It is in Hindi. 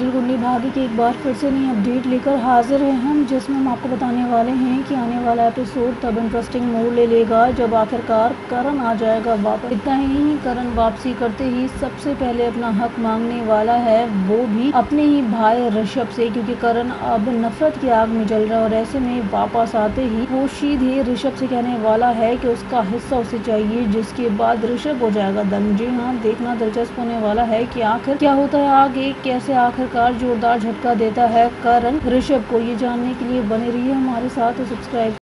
सीरियल कुंडली भाग्य की एक बार फिर से नई अपडेट लेकर हाजिर हैं हम, जिसमें हम आपको बताने वाले हैं कि आने वाला एपिसोड तब इंटरेस्टिंग मोड़ ले लेगा जब आखिरकार करण आ जाएगा वापस। इतना ही नहीं, करण वापसी करते ही सबसे पहले अपना हक मांगने वाला है, वो भी अपने ही भाई ऋषभ से, क्योंकि करण अब नफरत की आग में जल रहा है। और ऐसे में वापस आते ही वो सीधे ऋषभ से कहने वाला है कि उसका हिस्सा उसे चाहिए, जिसके बाद ऋषभ हो जाएगा दंग। जी हाँ, देखना दिलचस्प होने वाला है कि आखिर क्या होता है आगे, कैसे आखिरकार जोरदार झटका देता है करण ऋषभ को। ये जानने के लिए बने रहिए हमारे साथ, सब्सक्राइब